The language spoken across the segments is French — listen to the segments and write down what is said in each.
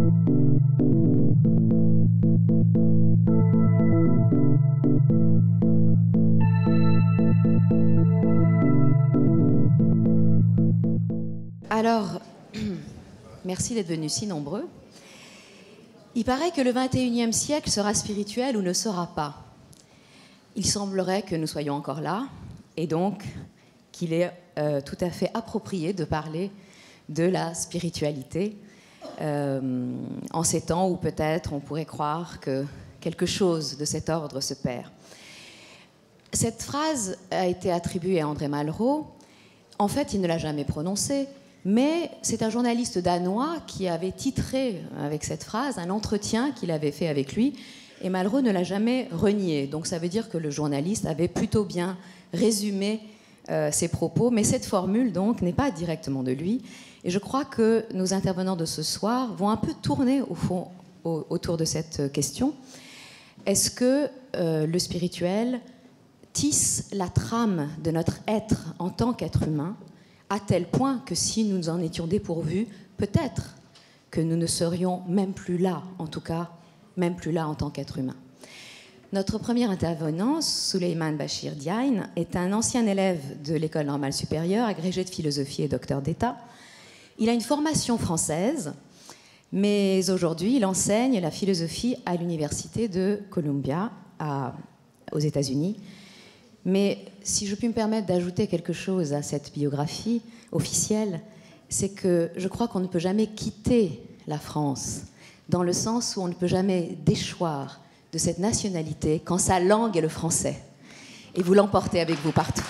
Alors, merci d'être venus si nombreux. Il paraît que le 21e siècle sera spirituel ou ne sera pas. Il semblerait que nous soyons encore là, et donc qu'il est tout à fait approprié de parler de la spiritualité en ces temps où peut-être on pourrait croire que quelque chose de cet ordre se perd. Cette phrase a été attribuée à André Malraux. En fait, il ne l'a jamais prononcée, mais c'est un journaliste danois qui avait titré avec cette phrase un entretien qu'il avait fait avec lui, et Malraux ne l'a jamais renié. Donc ça veut dire que le journaliste avait plutôt bien résumé ses propos, mais cette formule donc n'est pas directement de lui. Et je crois que nos intervenants de ce soir vont un peu tourner au fond autour de cette question. Est-ce que le spirituel tisse la trame de notre être en tant qu'être humain, à tel point que si nous en étions dépourvus, peut-être que nous ne serions même plus là, en tout cas, même plus là en tant qu'être humain. Notre premier intervenant, Souleymane Bachir Diagne, est un ancien élève de l'École normale supérieure, agrégé de philosophie et docteur d'État. Il a une formation française, mais aujourd'hui, il enseigne la philosophie à l'université de Columbia, aux États-Unis. Mais si je puis me permettre d'ajouter quelque chose à cette biographie officielle, c'est que je crois qu'on ne peut jamais quitter la France, dans le sens où on ne peut jamais déchoir de cette nationalité quand sa langue est le français. Et vous l'emportez avec vous partout.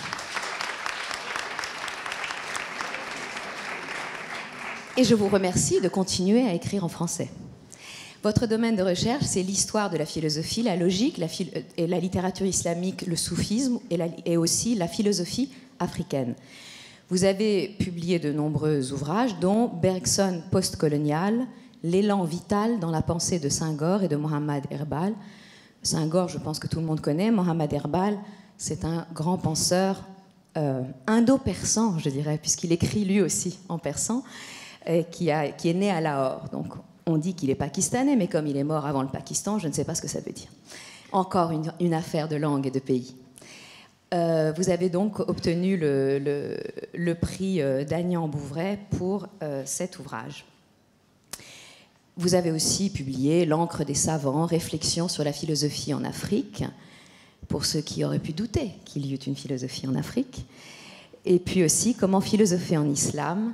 Et je vous remercie de continuer à écrire en français. Votre domaine de recherche, c'est l'histoire de la philosophie, la logique, et la littérature islamique, le soufisme, et aussi la philosophie africaine. Vous avez publié de nombreux ouvrages, dont Bergson postcolonial, L'élan vital dans la pensée de Senghor et de Mohamed Herbal. Senghor, je pense que tout le monde connaît. Mohamed Herbal, c'est un grand penseur indo-persan, je dirais, puisqu'il écrit lui aussi en persan, qui est né à Lahore. Donc, on dit qu'il est pakistanais, mais comme il est mort avant le Pakistan, je ne sais pas ce que ça veut dire. Encore une affaire de langue et de pays. Vous avez donc obtenu le prix d'Agnan-Bouvray pour cet ouvrage. Vous avez aussi publié L'encre des savants, réflexions sur la philosophie en Afrique, pour ceux qui auraient pu douter qu'il y eût une philosophie en Afrique. Et puis aussi Comment philosopher en islam,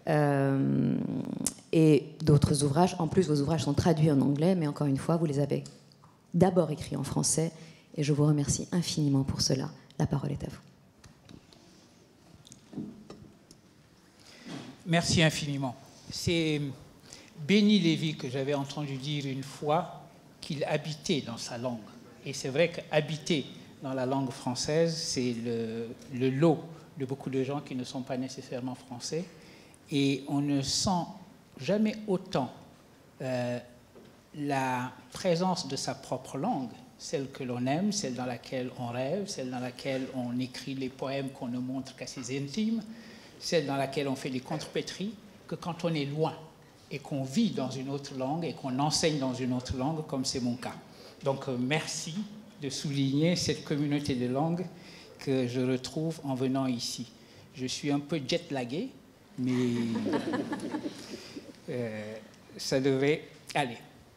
et d'autres ouvrages. En plus, vos ouvrages sont traduits en anglais, mais encore une fois, vous les avez d'abord écrits en français, et je vous remercie infiniment pour cela. La parole est à vous. Merci infiniment. C'est Béni Lévy que j'avais entendu dire une fois qu'il habitait dans sa langue. Et c'est vrai qu'habiter dans la langue française, c'est le lot de beaucoup de gens qui ne sont pas nécessairement français. Et on ne sent jamais autant la présence de sa propre langue, celle que l'on aime, celle dans laquelle on rêve, celle dans laquelle on écrit les poèmes qu'on ne montre qu'à ses intimes, celle dans laquelle on fait des contrepétries, que quand on est loin et qu'on vit dans une autre langue et qu'on enseigne dans une autre langue, comme c'est mon cas. Donc merci de souligner cette communauté de langues que je retrouve en venant ici. Je suis un peu jet-lagué, mais ça devrait aller.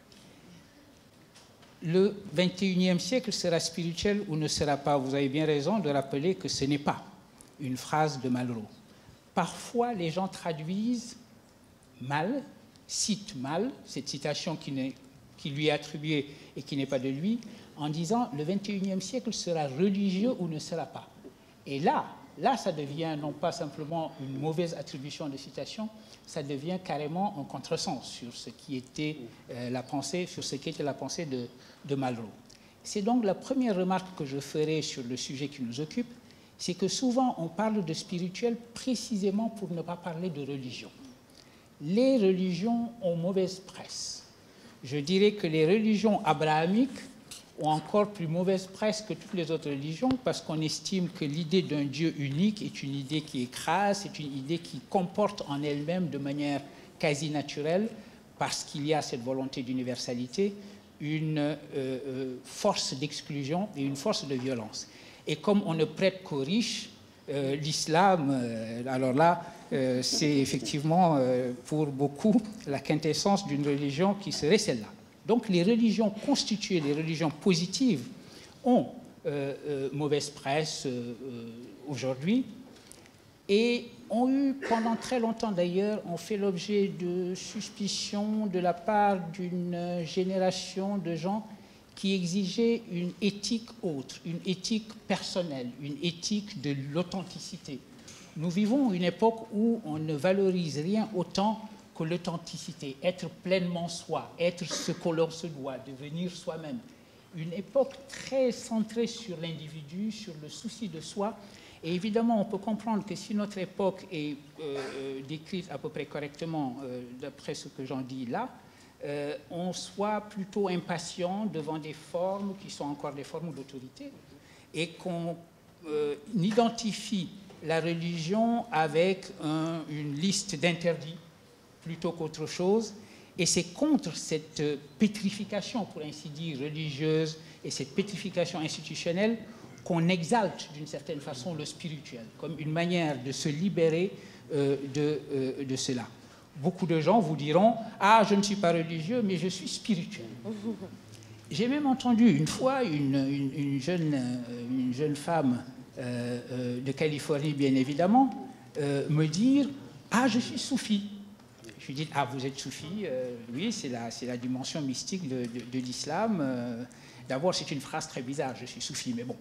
Le 21e siècle sera spirituel ou ne sera pas. Vous avez bien raison de rappeler que ce n'est pas une phrase de Malraux. Parfois, les gens traduisent mal, citent mal, cette citation qui lui est attribuée et qui n'est pas de lui, en disant le 21e siècle sera religieux ou ne sera pas. Et là, ça devient non pas simplement une mauvaise attribution de citation, ça devient carrément un contresens sur ce qui était la pensée, sur ce qui était la pensée de Malraux. C'est donc la première remarque que je ferai sur le sujet qui nous occupe, c'est que souvent on parle de spirituel précisément pour ne pas parler de religion. Les religions ont mauvaise presse. Je dirais que les religions abrahamiques ont encore plus mauvaise presse que toutes les autres religions parce qu'on estime que l'idée d'un Dieu unique est une idée qui écrase, c'est une idée qui comporte en elle-même de manière quasi naturelle parce qu'il y a cette volonté d'universalité, une force d'exclusion et une force de violence. Et comme on ne prête qu'aux riches, l'islam, alors là, c'est effectivement pour beaucoup la quintessence d'une religion qui serait celle-là. Donc les religions constituées, les religions positives, ont mauvaise presse aujourd'hui et ont eu pendant très longtemps d'ailleurs, ont fait l'objet de suspicions de la part d'une génération de gens qui exigeaient une éthique autre, une éthique personnelle, une éthique de l'authenticité. Nous vivons une époque où on ne valorise rien autant que l'authenticité, être pleinement soi, être ce que l'on se doit, devenir soi-même. Une époque très centrée sur l'individu, sur le souci de soi. Et évidemment, on peut comprendre que si notre époque est décrite à peu près correctement, d'après ce que j'en dis là, on soit plutôt impatient devant des formes qui sont encore des formes d'autorité et qu'on identifie la religion avec une liste d'interdits plutôt qu'autre chose. Et c'est contre cette pétrification, pour ainsi dire, religieuse et cette pétrification institutionnelle qu'on exalte d'une certaine façon le spirituel, comme une manière de se libérer de cela. Beaucoup de gens vous diront « Ah, je ne suis pas religieux, mais je suis spirituel ». J'ai même entendu une fois une jeune femme de Californie, bien évidemment, me dire « Ah, je suis soufi ». Je lui dis « Ah, vous êtes soufi ?» Oui, c'est la dimension mystique de l'islam. D'abord, c'est une phrase très bizarre, je suis soufi, mais bon.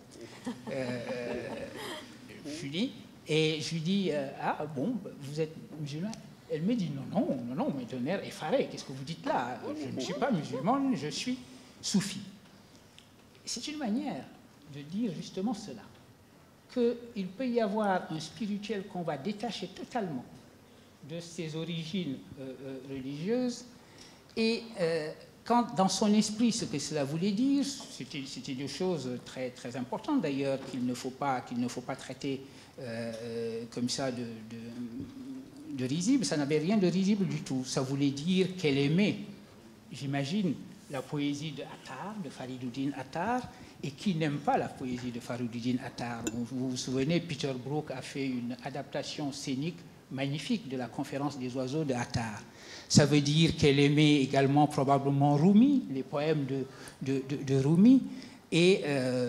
Je lui dis, ah bon, vous êtes musulman? Elle me dit, non, mais d'un air effaré, qu'est-ce que vous dites là? Je ne suis pas musulmane, je suis soufi. C'est une manière de dire justement cela, qu'il peut y avoir un spirituel qu'on va détacher totalement de ses origines religieuses et quand dans son esprit ce que cela voulait dire, c'était des choses très, très importantes d'ailleurs qu'il ne faut pas traiter comme ça de risible. Ça n'avait rien de risible du tout. Ça voulait dire qu'elle aimait, j'imagine, la poésie de Attar, de Fariduddin Attar, et qui n'aime pas la poésie de Fariduddin Attar. Vous vous souvenez, Peter Brook a fait une adaptation scénique magnifique de la conférence des oiseaux de Attar. Ça veut dire qu'elle aimait également probablement Rumi, les poèmes de Rumi, et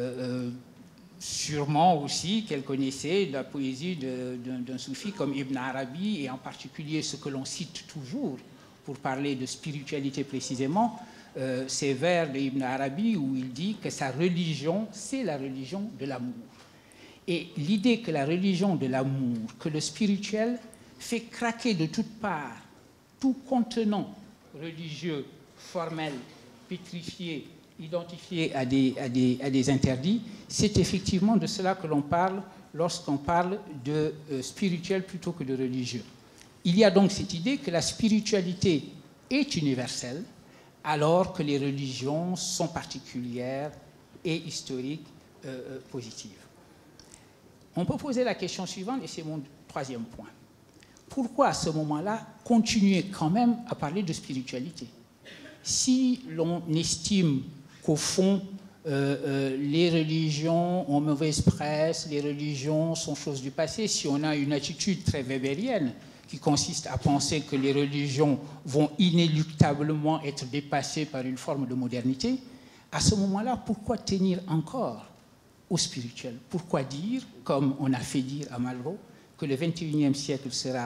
sûrement aussi qu'elle connaissait la poésie d'un soufi comme Ibn Arabi, et en particulier ce que l'on cite toujours pour parler de spiritualité précisément, ces vers d'Ibn Arabi où il dit que sa religion, c'est la religion de l'amour. Et l'idée que la religion de l'amour, que le spirituel fait craquer de toutes parts tout contenant religieux, formel, pétrifié, identifié à des interdits, c'est effectivement de cela que l'on parle lorsqu'on parle de spirituel plutôt que de religieux. Il y a donc cette idée que la spiritualité est universelle, alors que les religions sont particulières et historiques, positives. On peut poser la question suivante, et c'est mon troisième point. Pourquoi à ce moment-là continuer quand même à parler de spiritualité? Si l'on estime qu'au fond, les religions ont mauvaise presse, les religions sont choses du passé, si on a une attitude très weberienne qui consiste à penser que les religions vont inéluctablement être dépassées par une forme de modernité, à ce moment-là, pourquoi tenir encore au spirituel? Pourquoi dire, comme on a fait dire à Malraux, que le XXIe siècle sera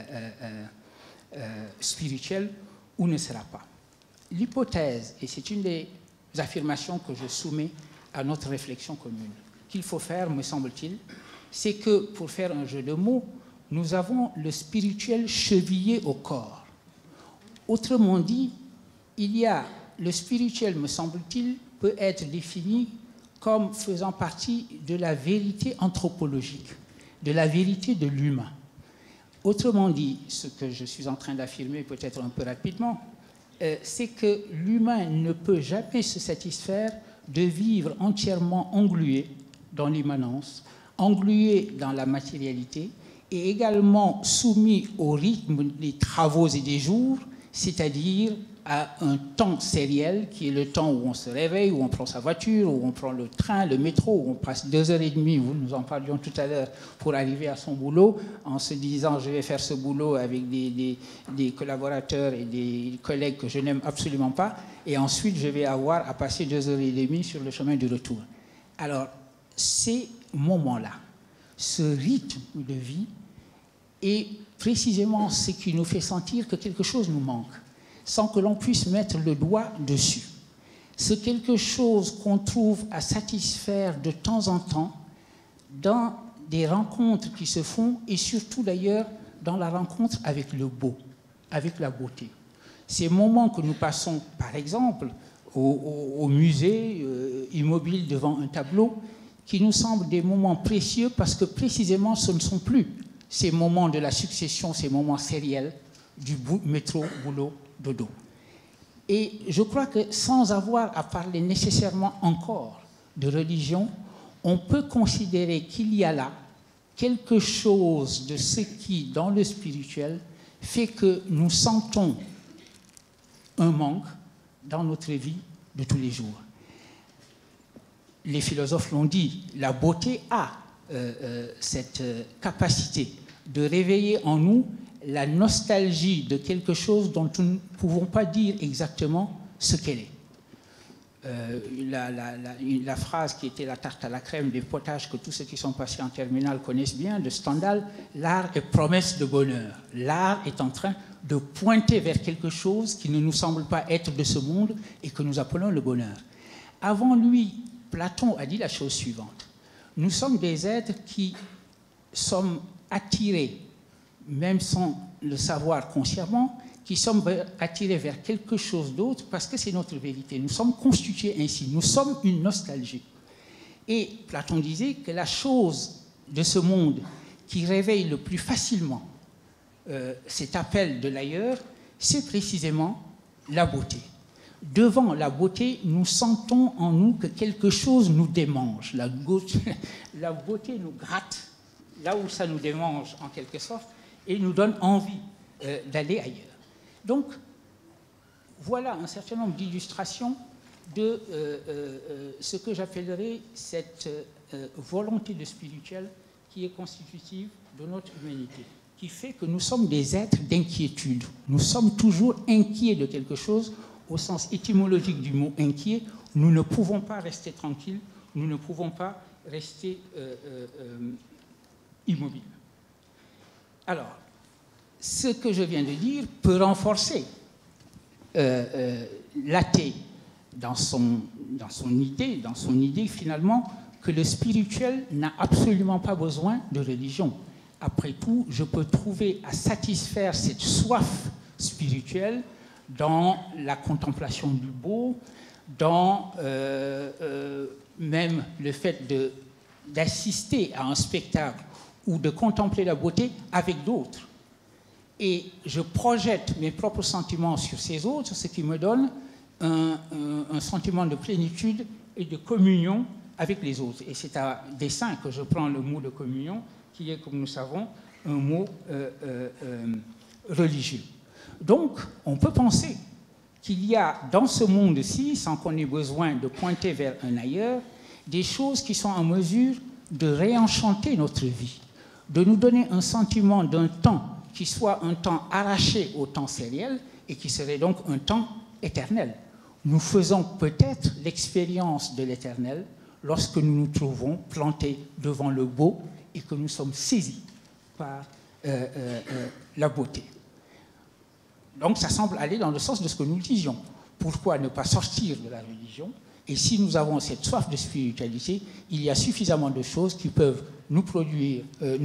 spirituel ou ne sera pas? L'hypothèse, et c'est une des affirmations que je soumets à notre réflexion commune, qu'il faut faire, me semble-t-il, c'est que, pour faire un jeu de mots, nous avons le spirituel chevillé au corps. Autrement dit, le spirituel, me semble-t-il, peut être défini comme faisant partie de la vérité anthropologique, de la vérité de l'humain. Autrement dit, ce que je suis en train d'affirmer peut-être un peu rapidement, c'est que l'humain ne peut jamais se satisfaire de vivre entièrement englué dans l'immanence, englué dans la matérialité, et également soumis au rythme des travaux et des jours, c'est-à-dire à un temps sériel qui est le temps où on se réveille, où on prend sa voiture, où on prend le train, le métro, où on passe 2h30, nous en parlions tout à l'heure, pour arriver à son boulot, en se disant je vais faire ce boulot avec des collaborateurs et des collègues que je n'aime absolument pas, et ensuite je vais avoir à passer 2h30 sur le chemin du retour. Alors, ces moments-là, ce rythme de vie est précisément ce qui nous fait sentir que quelque chose nous manque, sans que l'on puisse mettre le doigt dessus. C'est quelque chose qu'on trouve à satisfaire de temps en temps dans des rencontres qui se font, et surtout d'ailleurs dans la rencontre avec le beau, avec la beauté. Ces moments que nous passons, par exemple, au musée, immobile devant un tableau, qui nous semblent des moments précieux parce que précisément ce ne sont plus ces moments de la succession, ces moments sériels du métro, boulot, dodo. Et je crois que sans avoir à parler nécessairement encore de religion, on peut considérer qu'il y a là quelque chose de ce qui, dans le spirituel, fait que nous sentons un manque dans notre vie de tous les jours. Les philosophes l'ont dit, la beauté a cette capacité de réveiller en nous la nostalgie de quelque chose dont nous ne pouvons pas dire exactement ce qu'elle est. La phrase qui était la tarte à la crème des potages que tous ceux qui sont passés en terminale connaissent bien, de Stendhal, l'art est promesse de bonheur. L'art est en train de pointer vers quelque chose qui ne nous semble pas être de ce monde et que nous appelons le bonheur. Avant lui, Platon a dit la chose suivante. Nous sommes des êtres qui sommes attirés, même sans le savoir consciemment, qui sommes attirés vers quelque chose d'autre parce que c'est notre vérité. Nous sommes constitués ainsi. Nous sommes une nostalgie. Et Platon disait que la chose de ce monde qui réveille le plus facilement cet appel de l'ailleurs, c'est précisément la beauté. Devant la beauté, nous sentons en nous que quelque chose nous démange. La beauté nous gratte, là où ça nous démange en quelque sorte, et nous donne envie d'aller ailleurs. Donc, voilà un certain nombre d'illustrations de ce que j'appellerais cette volonté de spirituel qui est constitutive de notre humanité, qui fait que nous sommes des êtres d'inquiétude. Nous sommes toujours inquiets de quelque chose, au sens étymologique du mot inquiet. Nous ne pouvons pas rester tranquilles, nous ne pouvons pas rester immobiles. Alors, ce que je viens de dire peut renforcer l'athée dans son idée finalement que le spirituel n'a absolument pas besoin de religion. Après tout, je peux trouver à satisfaire cette soif spirituelle dans la contemplation du beau, dans même le fait d'assister à un spectacle ou de contempler la beauté avec d'autres. Et je projette mes propres sentiments sur ces autres, ce qui me donne un sentiment de plénitude et de communion avec les autres. Et c'est à dessein que je prends le mot de communion, qui est, comme nous savons, un mot religieux. Donc, on peut penser qu'il y a dans ce monde-ci, sans qu'on ait besoin de pointer vers un ailleurs, des choses qui sont en mesure de réenchanter notre vie, de nous donner un sentiment d'un temps qui soit un temps arraché au temps sériel et qui serait donc un temps éternel. Nous faisons peut-être l'expérience de l'éternel lorsque nous nous trouvons plantés devant le beau et que nous sommes saisis par la beauté. Donc ça semble aller dans le sens de ce que nous disions. Pourquoi ne pas sortir de la religion? Et si nous avons cette soif de spiritualité, il y a suffisamment de choses qui peuvent nous procurer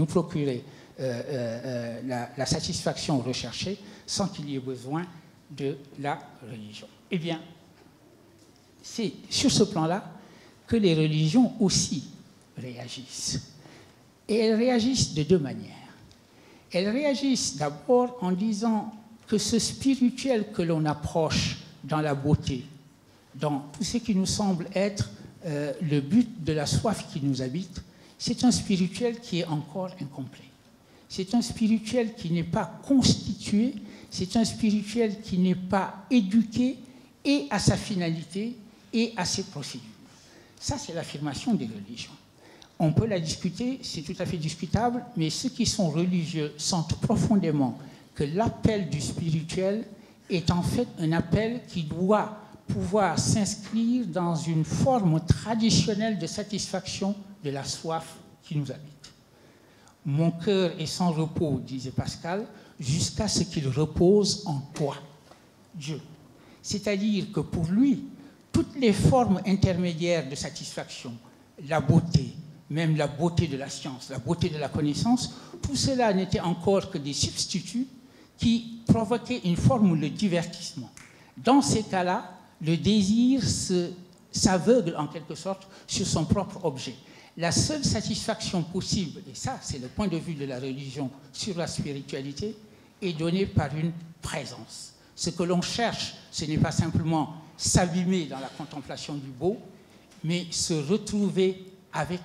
la satisfaction recherchée sans qu'il y ait besoin de la religion. Eh bien, c'est sur ce plan-là que les religions aussi réagissent. Et elles réagissent de deux manières. Elles réagissent d'abord en disant que ce spirituel que l'on approche dans la beauté, dans tout ce qui nous semble être le but de la soif qui nous habite, c'est un spirituel qui est encore incomplet. C'est un spirituel qui n'est pas constitué c'est un spirituel qui n'est pas éduqué et à sa finalité et à ses procédures. Ça, c'est l'affirmation des religions. On peut la discuter, c'est tout à fait discutable, mais ceux qui sont religieux sentent profondément que l'appel du spirituel est en fait un appel qui doit pouvoir s'inscrire dans une forme traditionnelle de satisfaction de la soif qui nous habite. Mon cœur est sans repos, disait Pascal, jusqu'à ce qu'il repose en toi, Dieu. C'est-à-dire que pour lui, toutes les formes intermédiaires de satisfaction, la beauté, même la beauté de la science, la beauté de la connaissance, tout cela n'était encore que des substituts qui provoquaient une forme de divertissement. Dans ces cas-là, le désir s'aveugle en quelque sorte sur son propre objet. La seule satisfaction possible, et ça c'est le point de vue de la religion sur la spiritualité, est donnée par une présence. Ce que l'on cherche, ce n'est pas simplement s'abîmer dans la contemplation du beau, mais se retrouver avec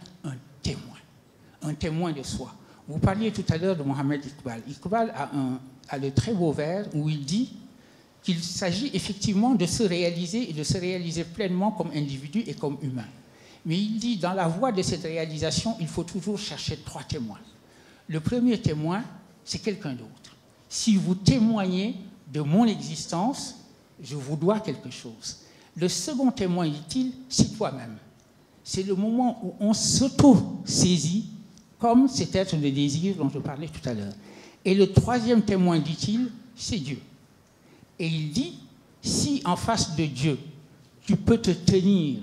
un témoin de soi. Vous parliez tout à l'heure de Mohamed Iqbal. Iqbal a le très beau vers où il dit qu'il s'agit effectivement de se réaliser et de se réaliser pleinement comme individu et comme humain. Mais il dit, dans la voie de cette réalisation, il faut toujours chercher 3 témoins. Le premier témoin, c'est quelqu'un d'autre. Si vous témoignez de mon existence, je vous dois quelque chose. Le second témoin, dit-il, c'est toi-même. C'est le moment où on s'auto-saisit comme cet être de désir dont je parlais tout à l'heure. Et le troisième témoin, dit-il, c'est Dieu. Et il dit, si en face de Dieu, tu peux te tenir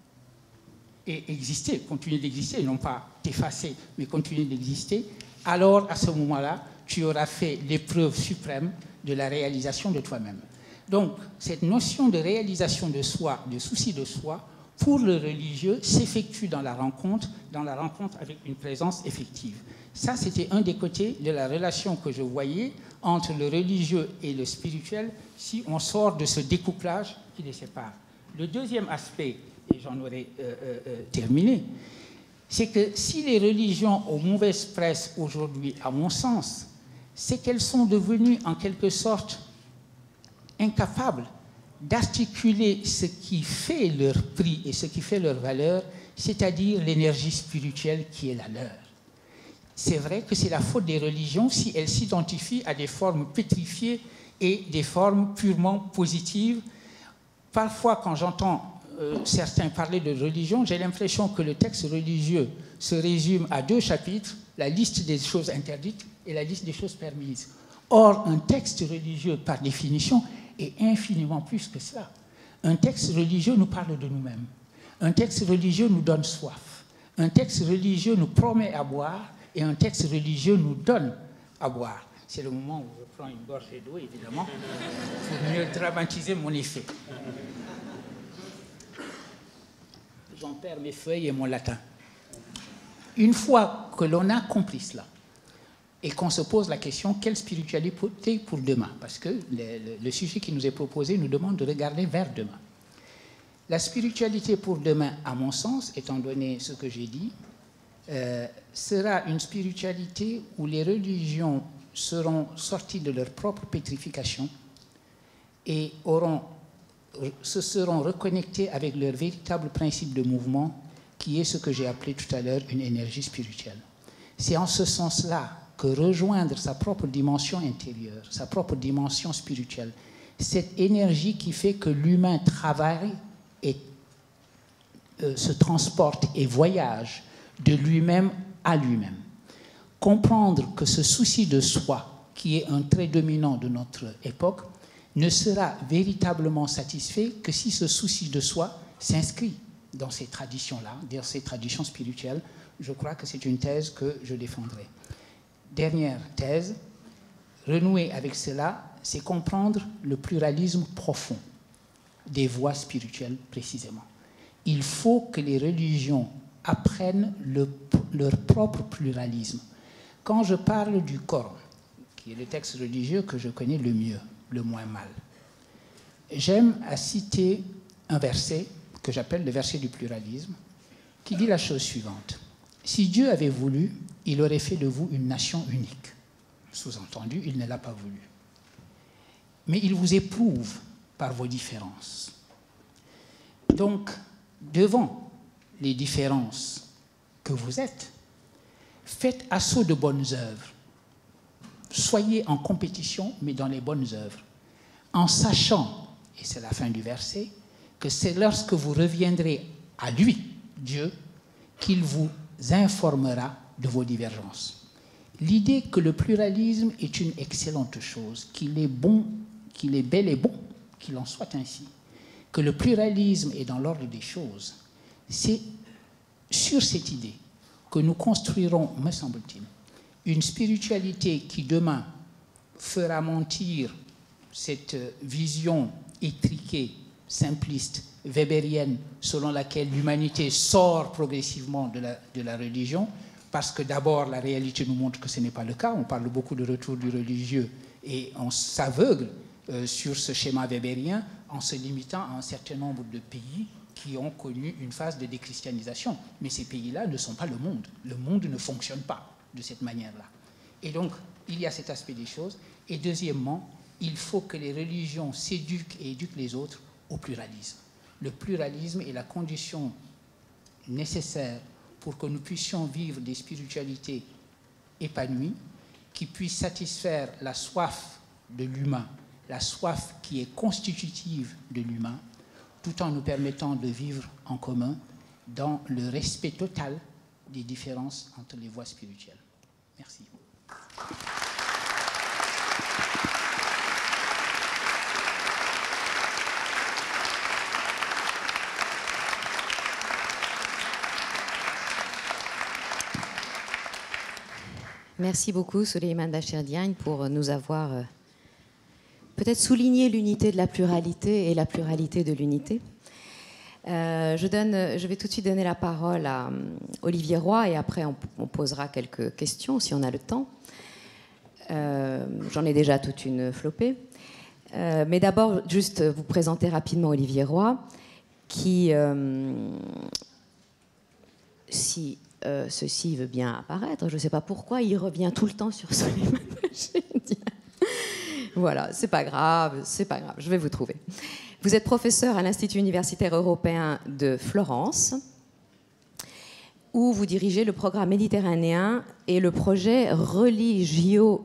et exister, continuer d'exister, non pas t'effacer, mais continuer d'exister, alors à ce moment-là, tu auras fait l'épreuve suprême de la réalisation de toi-même. Donc, cette notion de réalisation de soi, de souci de soi, pour le religieux, s'effectue dans la rencontre avec une présence effective. Ça, c'était un des côtés de la relation que je voyais entre le religieux et le spirituel si on sort de ce découplage qui les sépare. Le deuxième aspect, et j'en aurais terminé, c'est que si les religions ont mauvaise presse aujourd'hui, à mon sens, c'est qu'elles sont devenues en quelque sorte incapables d'articuler ce qui fait leur prix et ce qui fait leur valeur, c'est-à-dire l'énergie spirituelle qui est la leur. C'est vrai que c'est la faute des religions si elles s'identifient à des formes pétrifiées et des formes purement positives. Parfois, quand j'entends certains parler de religion, j'ai l'impression que le texte religieux se résume à 2 chapitres, la liste des choses interdites et la liste des choses permises. Or, un texte religieux, par définition, est infiniment plus que cela. Un texte religieux nous parle de nous-mêmes. Un texte religieux nous donne soif. Un texte religieux nous promet à boire et un texte religieux nous donne à boire. C'est le moment où je prends une gorgée d'eau, évidemment, pour mieux dramatiser mon effet. J'en perds mes feuilles et mon latin. Une fois que l'on a compris cela, et qu'on se pose la question, quelle spiritualité pour demain? Parce que le sujet qui nous est proposé nous demande de regarder vers demain. La spiritualité pour demain, à mon sens, étant donné ce que j'ai dit, sera une spiritualité où les religions seront sorties de leur propre pétrification et se seront reconnectées avec leur véritable principe de mouvement, qui est ce que j'ai appelé tout à l'heure une énergie spirituelle. C'est en ce sens-là que rejoindre sa propre dimension intérieure, sa propre dimension spirituelle, cette énergie qui fait que l'humain travaille et se transporte et voyage de lui-même à lui-même. Comprendre que ce souci de soi, qui est un trait dominant de notre époque, ne sera véritablement satisfait que si ce souci de soi s'inscrit dans ces traditions-là, dans ces traditions spirituelles. Je crois que c'est une thèse que je défendrai. Dernière thèse, renouer avec cela, c'est comprendre le pluralisme profond des voies spirituelles précisément. Il faut que les religions apprennent leur propre pluralisme. Quand je parle du Coran, qui est le texte religieux que je connais le mieux, le moins mal, j'aime à citer un verset que j'appelle le verset du pluralisme, qui dit la chose suivante. Si Dieu avait voulu, il aurait fait de vous une nation unique. Sous-entendu, il ne l'a pas voulu. mais il vous éprouve par vos différences. Donc, devant les différences que vous êtes, faites assaut de bonnes œuvres. Soyez en compétition, mais dans les bonnes œuvres, en sachant, et c'est la fin du verset, que c'est lorsque vous reviendrez à lui, Dieu, qu'il vous informera de vos divergences. L'idée que le pluralisme est une excellente chose, qu'il est bon, qu'il est bel et bon, qu'il en soit ainsi, que le pluralisme est dans l'ordre des choses, c'est sur cette idée que nous construirons, me semble-t-il, une spiritualité qui demain fera mentir cette vision étriquée, simpliste, weberienne, selon laquelle l'humanité sort progressivement de la religion, parce que d'abord la réalité nous montre que ce n'est pas le cas. On parle beaucoup de retour du religieux et on s'aveugle sur ce schéma weberien en se limitant à un certain nombre de pays qui ont connu une phase de déchristianisation. Mais ces pays-là ne sont pas le monde. Le monde ne fonctionne pas de cette manière-là. Et donc, il y a cet aspect des choses. Et deuxièmement, il faut que les religions s'éduquent et éduquent les autres au pluralisme. Le pluralisme est la condition nécessaire pour que nous puissions vivre des spiritualités épanouies, qui puissent satisfaire la soif de l'humain, la soif qui est constitutive de l'humain, tout en nous permettant de vivre en commun dans le respect total des différences entre les voies spirituelles. Merci. Merci beaucoup, Souleymane Bachir Diagne, pour nous avoir peut-être souligné l'unité de la pluralité et la pluralité de l'unité. Je vais tout de suite donner la parole à Olivier Roy et après on posera quelques questions si on a le temps. J'en ai déjà toute une flopée. Mais d'abord, juste vous présenter rapidement Olivier Roy, qui, si ceci veut bien apparaître, je ne sais pas pourquoi, il revient tout le temps sur Souleymane Bachir Diagne. Voilà, c'est pas grave, je vais vous trouver. Vous êtes professeur à l'Institut universitaire européen de Florence, où vous dirigez le programme méditerranéen et le projet Religio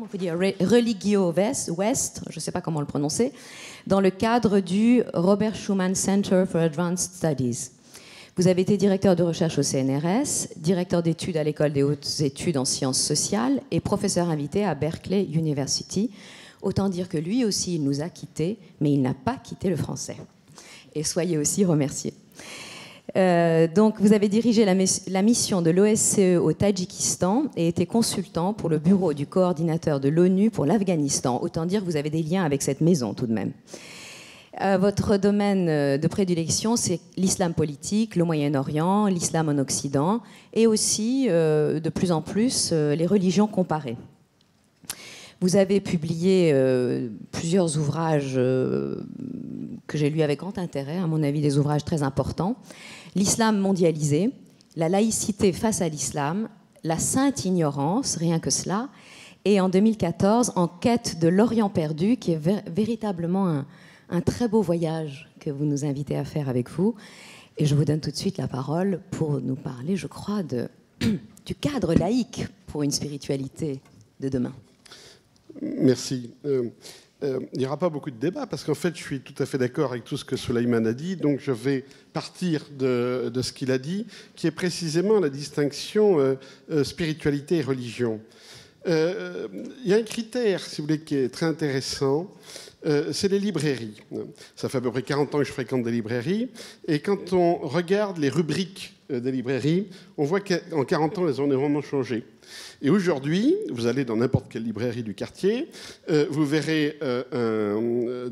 West, je ne sais pas comment le prononcer, dans le cadre du Robert Schuman Center for Advanced Studies. Vous avez été directeur de recherche au CNRS, directeur d'études à l'École des hautes études en sciences sociales et professeur invité à Berkeley University. Autant dire que lui aussi, il nous a quittés, mais il n'a pas quitté le français. Et soyez aussi remerciés. Donc, vous avez dirigé la mission de l'OSCE au Tadjikistan et été consultant pour le bureau du coordinateur de l'ONU pour l'Afghanistan. Autant dire que vous avez des liens avec cette maison, tout de même. Votre domaine de prédilection, c'est l'islam politique, le Moyen-Orient, l'islam en Occident, et aussi, de plus en plus, les religions comparées. Vous avez publié plusieurs ouvrages que j'ai lus avec grand intérêt, à mon avis des ouvrages très importants. L'islam mondialisé, la laïcité face à l'islam, la sainte ignorance, rien que cela, et en 2014, En quête de l'Orient perdu, qui est véritablement un très beau voyage que vous nous invitez à faire avec vous. Et je vous donne tout de suite la parole pour nous parler, je crois, du cadre laïque pour une spiritualité de demain. Merci. Il n'y aura pas beaucoup de débat parce qu'en fait, je suis tout à fait d'accord avec tout ce que Souleymane a dit. Donc, je vais partir de ce qu'il a dit, qui est précisément la distinction spiritualité et religion. Il y a un critère, si vous voulez, qui est très intéressant. C'est les librairies. Ça fait à peu près 40 ans que je fréquente des librairies. Et quand on regarde les rubriques des librairies, on voit qu'en 40 ans, elles ont énormément changé. Et aujourd'hui, vous allez dans n'importe quelle librairie du quartier, vous verrez un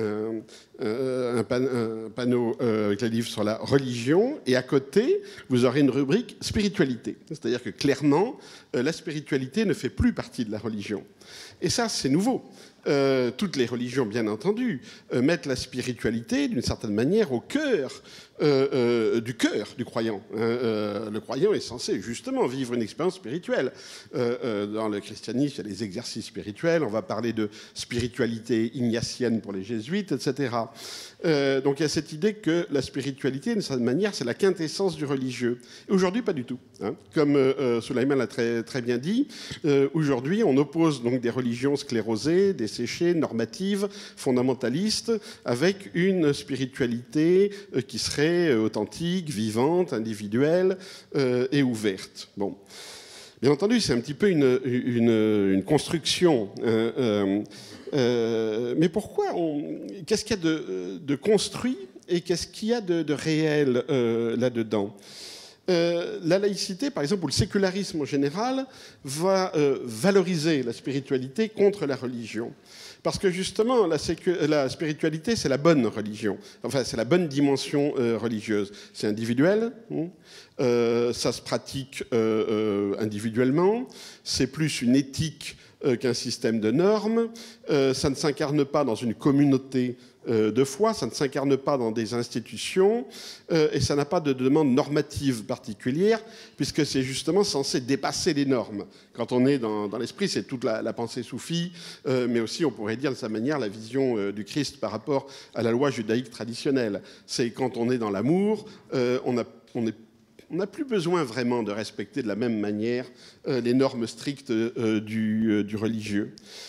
panneau avec les livres sur la religion, et à côté, vous aurez une rubrique spiritualité. C'est-à-dire que clairement, la spiritualité ne fait plus partie de la religion. Et ça, c'est nouveau. toutes les religions, bien entendu, mettent la spiritualité, d'une certaine manière, au cœur du croyant. Le croyant est censé, justement, vivre une expérience spirituelle. Dans le christianisme, il y a les exercices spirituels. On va parler de spiritualité ignatienne pour les jésuites, etc. Donc il y a cette idée que la spiritualité, d'une certaine manière, c'est la quintessence du religieux. Et aujourd'hui, pas du tout. Hein. Comme Sulaiman l'a très bien dit, aujourd'hui, on oppose donc des religions sclérosées, desséchées, normatives, fondamentalistes, avec une spiritualité qui serait authentique, vivante, individuelle et ouverte. Bon. Bien entendu, c'est un petit peu une construction. Mais pourquoi qu'est-ce qu'il y a de construit et qu'est-ce qu'il y a de réel là-dedans ? La laïcité, par exemple, ou le sécularisme en général, va valoriser la spiritualité contre la religion. Parce que justement, la spiritualité, c'est la bonne religion. Enfin, c'est la bonne dimension religieuse. C'est individuel, ça se pratique individuellement, c'est plus une éthique qu'un système de normes, ça ne s'incarne pas dans une communauté de foi, ça ne s'incarne pas dans des institutions et ça n'a pas de demande normative particulière puisque c'est justement censé dépasser les normes. Quand on est dans l'esprit, c'est toute la pensée soufie, mais aussi on pourrait dire de sa manière la vision du Christ par rapport à la loi judaïque traditionnelle. C'est quand on est dans l'amour, on n'a plus besoin vraiment de respecter de la même manière les normes strictes du religieux.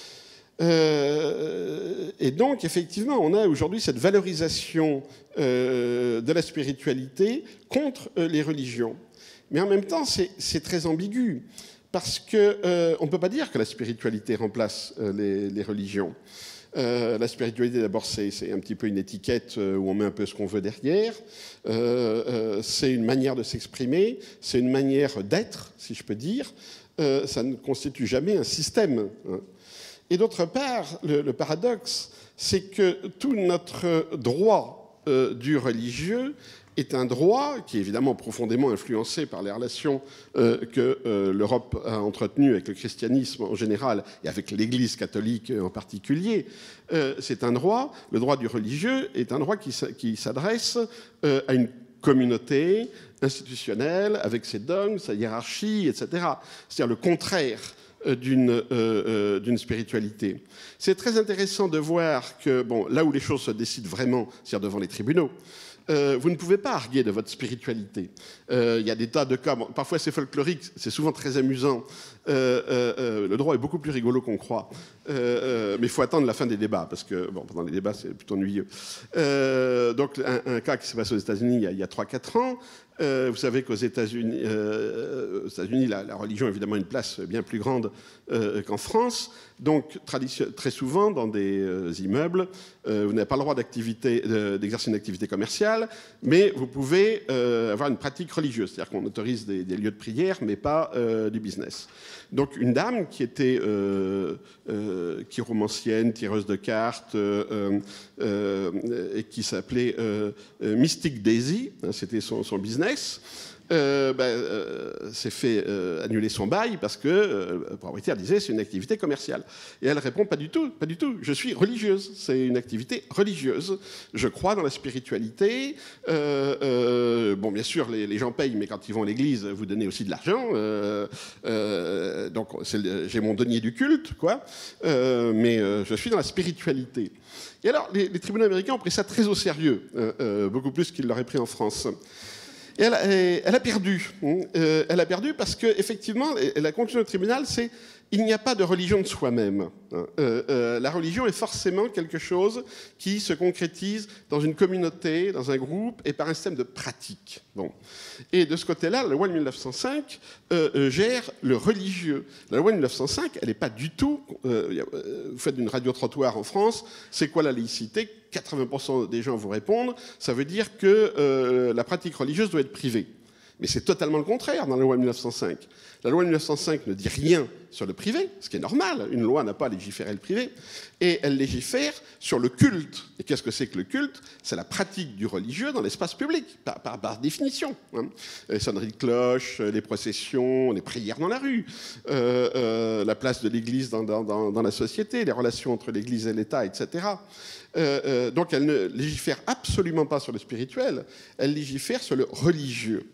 Et donc, effectivement, on a aujourd'hui cette valorisation de la spiritualité contre les religions. Mais en même temps, c'est très ambigu, parce qu'on ne peut pas dire que la spiritualité remplace les religions. La spiritualité, d'abord, c'est un petit peu une étiquette où on met un peu ce qu'on veut derrière. C'est une manière de s'exprimer, c'est une manière d'être, si je peux dire. Ça ne constitue jamais un système. Hein. Et d'autre part, le paradoxe, c'est que tout notre droit du religieux est un droit qui est évidemment profondément influencé par les relations que l'Europe a entretenues avec le christianisme en général et avec l'Église catholique en particulier. C'est un droit, le droit du religieux est un droit qui s'adresse à une communauté institutionnelle avec ses dogmes, sa hiérarchie, etc. C'est-à-dire le contraire d'une spiritualité. C'est très intéressant de voir que, bon, là où les choses se décident vraiment, c'est-à-dire devant les tribunaux, vous ne pouvez pas arguer de votre spiritualité. Il y a des tas de cas, bon, parfois c'est folklorique, c'est souvent très amusant. Le droit est beaucoup plus rigolo qu'on croit. Mais il faut attendre la fin des débats, parce que bon, pendant les débats, c'est plutôt ennuyeux. Donc, un cas qui s'est passé aux États-Unis il y a 3-4 ans, vous savez qu'aux États-Unis, la religion a évidemment une place bien plus grande qu'en France. Donc, très souvent, dans des immeubles, vous n'avez pas le droit d'exercer une activité commerciale, mais vous pouvez avoir une pratique religieuse. C'est-à-dire qu'on autorise des lieux de prière, mais pas du business. Donc, une dame qui était chiromancienne, tireuse de cartes, et qui s'appelait Mystic Daisy, hein, c'était son business, s'est fait annuler son bail parce que le propriétaire disait c'est une activité commerciale. Et elle répond pas du tout, je suis religieuse, c'est une activité religieuse, je crois dans la spiritualité. Bon, bien sûr, les gens payent, mais quand ils vont à l'église, vous donnez aussi de l'argent. Donc, j'ai mon denier du culte, quoi. Mais je suis dans la spiritualité. Et alors, les tribunaux américains ont pris ça très au sérieux, beaucoup plus qu'ils l'auraient pris en France. Et elle a perdu. Elle a perdu parce qu'effectivement, la conclusion du tribunal, c'est il n'y a pas de religion de soi-même. La religion est forcément quelque chose qui se concrétise dans une communauté, dans un groupe, et par un système de pratique. Bon. Et de ce côté-là, la loi de 1905 gère le religieux. La loi de 1905, elle n'est pas du tout... vous faites une radio-trottoir en France, c'est quoi la laïcité ? 80% des gens vous répondent, ça veut dire que la pratique religieuse doit être privée. Mais c'est totalement le contraire dans la loi de 1905. La loi de 1905 ne dit rien sur le privé, ce qui est normal, une loi n'a pas à légiférer le privé, et elle légifère sur le culte. Et qu'est-ce que c'est que le culte? C'est la pratique du religieux dans l'espace public, par définition. Hein. Les sonneries de cloche, les processions, les prières dans la rue, la place de l'Église dans la société, les relations entre l'Église et l'État, etc. Donc elle ne légifère absolument pas sur le spirituel, elle légifère sur le religieux.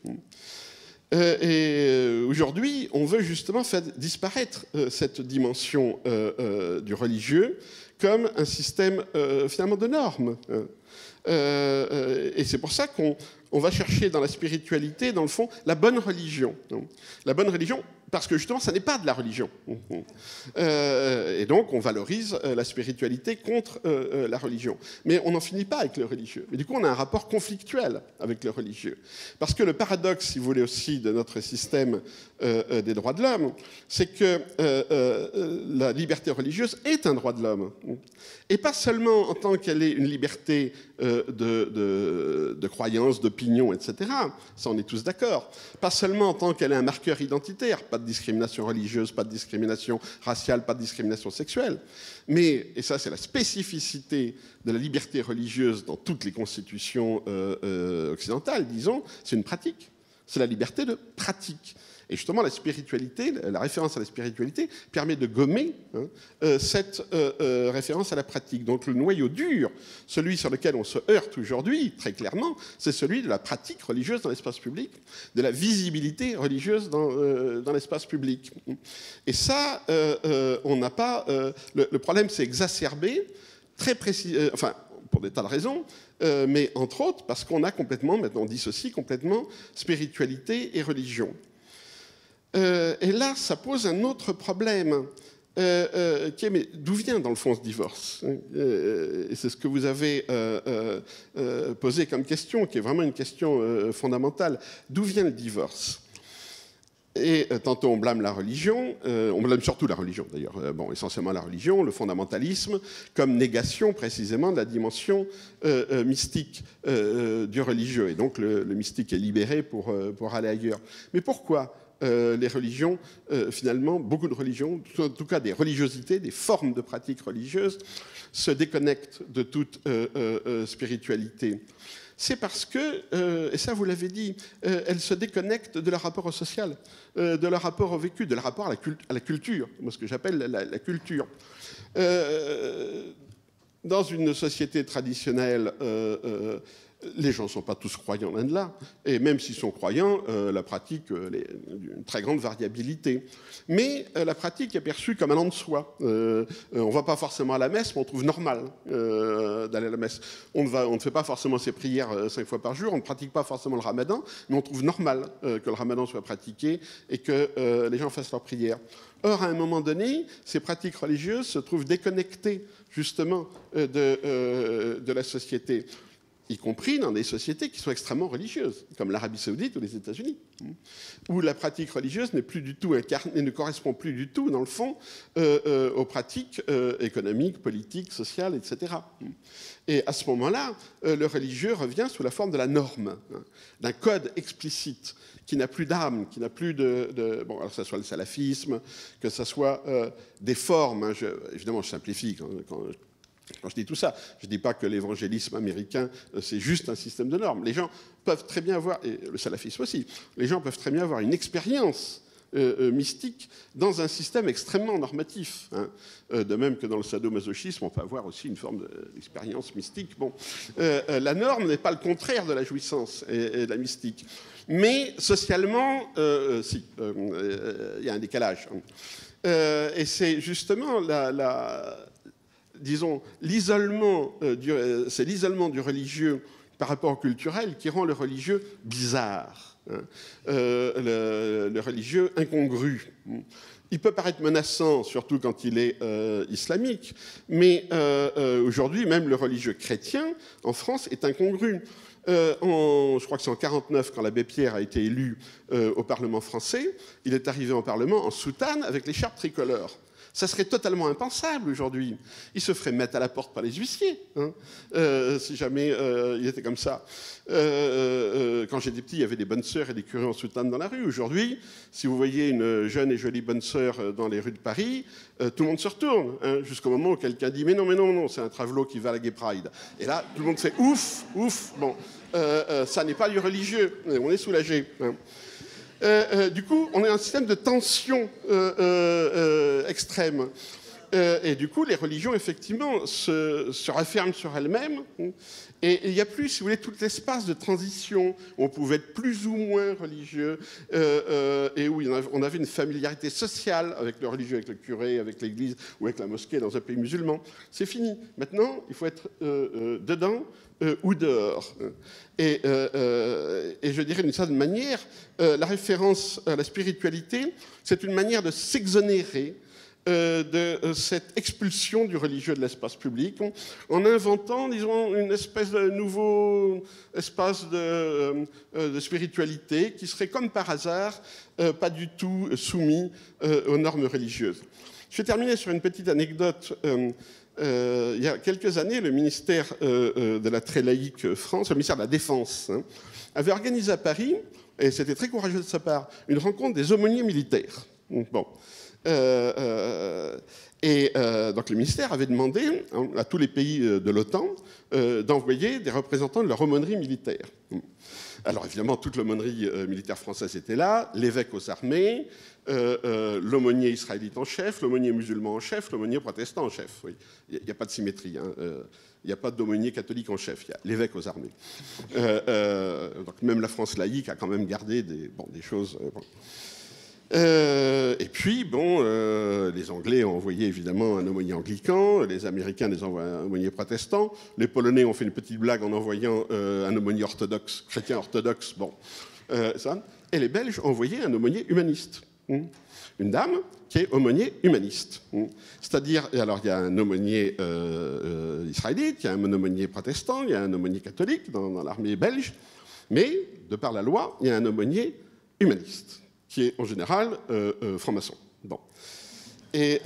Et aujourd'hui, on veut justement faire disparaître cette dimension du religieux comme un système finalement de normes. Et c'est pour ça qu'on va chercher dans la spiritualité, dans le fond, la bonne religion. La bonne religion, parce que justement, ça n'est pas de la religion. Et donc, on valorise la spiritualité contre la religion. Mais on n'en finit pas avec le religieux. Et du coup, on a un rapport conflictuel avec le religieux. Parce que le paradoxe, si vous voulez aussi, de notre système des droits de l'homme, c'est que la liberté religieuse est un droit de l'homme. Et pas seulement en tant qu'elle est une liberté de croyance, d'opinion, etc. Ça, on est tous d'accord. Pas seulement en tant qu'elle est un marqueur identitaire, pas de discrimination religieuse, pas de discrimination raciale, pas de discrimination sexuelle. Mais, et ça c'est la spécificité de la liberté religieuse dans toutes les constitutions occidentales, disons, c'est une pratique. C'est la liberté de pratique. Et justement, la spiritualité, la référence à la spiritualité, permet de gommer cette référence à la pratique. Donc le noyau dur, celui sur lequel on se heurte aujourd'hui, très clairement, c'est celui de la pratique religieuse dans l'espace public, de la visibilité religieuse dans l'espace public. Et ça, on n'a pas... le problème s'est exacerbé, très précis... enfin, pour des tas de raisons, mais entre autres parce qu'on a complètement, maintenant on dissocie complètement spiritualité et religion. Et là, ça pose un autre problème, qui est, mais d'où vient dans le fond ce divorce? Et c'est ce que vous avez posé comme question, qui est vraiment une question fondamentale. D'où vient le divorce? Et tantôt on blâme la religion, on blâme surtout la religion d'ailleurs, bon, essentiellement la religion, le fondamentalisme, comme négation précisément de la dimension mystique du religieux. Et donc le mystique est libéré pour aller ailleurs. Mais pourquoi les religions, finalement, beaucoup de religions, en tout cas des religiosités, des formes de pratiques religieuses, se déconnectent de toute spiritualité? C'est parce que, et ça vous l'avez dit, elles se déconnectent de leur rapport au social, de leur rapport au vécu, de leur rapport à la culture, moi ce que j'appelle la culture. Dans une société traditionnelle, les gens ne sont pas tous croyants l'un de là, et même s'ils sont croyants, la pratique une très grande variabilité. Mais la pratique est perçue comme allant de soi. On ne va pas forcément à la messe, mais on trouve normal d'aller à la messe. On ne fait pas forcément ses prières 5 fois par jour, on ne pratique pas forcément le ramadan, mais on trouve normal que le ramadan soit pratiqué et que les gens fassent leurs prières. Or, à un moment donné, ces pratiques religieuses se trouvent déconnectées justement de la société, y compris dans des sociétés qui sont extrêmement religieuses, comme l'Arabie Saoudite ou les États-Unis, où la pratique religieuse n'est plus du tout incarnée, ne correspond plus du tout, dans le fond, aux pratiques économiques, politiques, sociales, etc. Et à ce moment-là, le religieux revient sous la forme de la norme, d'un code explicite, qui n'a plus d'âme, qui n'a plus bon, alors que ce soit le salafisme, que ce soit des formes, évidemment je simplifie quand je dis tout ça, je ne dis pas que l'évangélisme américain, c'est juste un système de normes. Les gens peuvent très bien avoir, et le salafisme aussi, les gens peuvent très bien avoir une expérience mystique dans un système extrêmement normatif. Hein. De même que dans le sadomasochisme, on peut avoir aussi une forme d'expérience mystique. Bon, la norme n'est pas le contraire de la jouissance et de la mystique. Mais socialement, si, il y a un décalage. Et c'est justement disons, l'isolement du religieux par rapport au culturel qui rend le religieux bizarre, hein, le religieux incongru. Il peut paraître menaçant, surtout quand il est islamique, mais aujourd'hui, même le religieux chrétien, en France, est incongru. Je crois que c'est en 1949, quand l'abbé Pierre a été élu au Parlement français, il est arrivé au Parlement en soutane avec l'écharpe tricolore. Ça serait totalement impensable aujourd'hui. Il se ferait mettre à la porte par les huissiers, hein, si jamais il était comme ça. Quand j'étais petit, il y avait des bonnes sœurs et des curés en soutane dans la rue. Aujourd'hui, si vous voyez une jeune et jolie bonne sœur dans les rues de Paris, tout le monde se retourne, hein, jusqu'au moment où quelqu'un dit « mais non, non, c'est un travelot qui va à la Gay Pride ». Et là, tout le monde fait « ouf, ouf ». Bon, ça n'est pas du religieux, on est soulagé. Hein. Du coup, on est un système de tension extrême. Et du coup, les religions, effectivement, se referment sur elles-mêmes. Et il n'y a plus, si vous voulez, tout l'espace de transition où on pouvait être plus ou moins religieux et où on avait une familiarité sociale avec le religieux, avec le curé, avec l'église ou avec la mosquée dans un pays musulman. C'est fini. Maintenant, il faut être dedans ou dehors. Et je dirais d'une certaine manière, la référence à la spiritualité, c'est une manière de s'exonérer de cette expulsion du religieux de l'espace public, en inventant, disons, une espèce de nouveau espace de spiritualité qui serait, comme par hasard, pas du tout soumis aux normes religieuses. Je vais terminer sur une petite anecdote. Il y a quelques années, le ministère de la très laïque France, le ministère de la Défense, hein, avait organisé à Paris, et c'était très courageux de sa part, une rencontre des aumôniers militaires. Bon. Donc le ministère avait demandé à tous les pays de l'OTAN d'envoyer des représentants de leur aumônerie militaire. Alors évidemment, toute l'aumônerie militaire française était là, l'évêque aux armées, l'aumônier israélite en chef, l'aumônier musulman en chef, l'aumônier protestant en chef. Oui. Il n'y a pas de symétrie. Hein. Il n'y a pas d'aumônier catholique en chef, il y a l'évêque aux armées. Donc même la France laïque a quand même gardé des choses... Bon. Et puis, bon, les Anglais ont envoyé évidemment un aumônier anglican, les Américains les envoient un aumônier protestant, les Polonais ont fait une petite blague en envoyant un aumônier orthodoxe, chrétien orthodoxe, bon, ça. Et les Belges ont envoyé un aumônier humaniste, une dame qui est aumônier humaniste. C'est-à-dire, alors il y a un aumônier israélite, il y a un aumônier protestant, il y a un aumônier catholique dans l'armée belge, mais de par la loi, il y a un aumônier humaniste, qui est en général franc-maçon. Bon. Et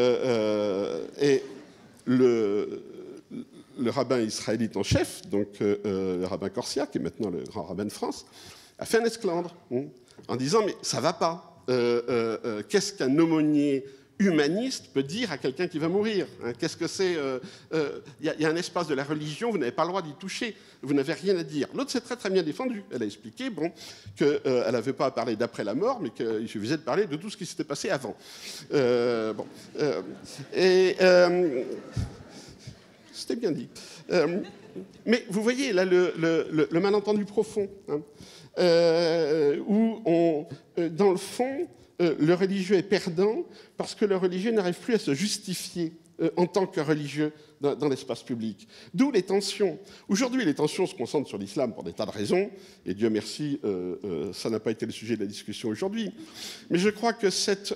le rabbin israélite en chef, donc le rabbin Corsia, qui est maintenant le grand rabbin de France, a fait un esclandre en disant « mais ça va pas. Qu'est-ce qu'un aumônier humaniste peut dire à quelqu'un qui va mourir, hein? Qu'est-ce que c'est y a un espace de la religion, vous n'avez pas le droit d'y toucher, vous n'avez rien à dire. » L'autre s'est très très bien défendue. Elle a expliqué qu'elle n'avait pas à parler d'après la mort, mais qu'il suffisait de parler de tout ce qui s'était passé avant. C'était bien dit. Mais vous voyez là le malentendu profond, hein, où dans le fond, le religieux est perdant parce que le religieux n'arrive plus à se justifier en tant que religieux dans l'espace public. D'où les tensions. Aujourd'hui, les tensions se concentrent sur l'islam pour des tas de raisons, et Dieu merci, ça n'a pas été le sujet de la discussion aujourd'hui. Mais je crois que cette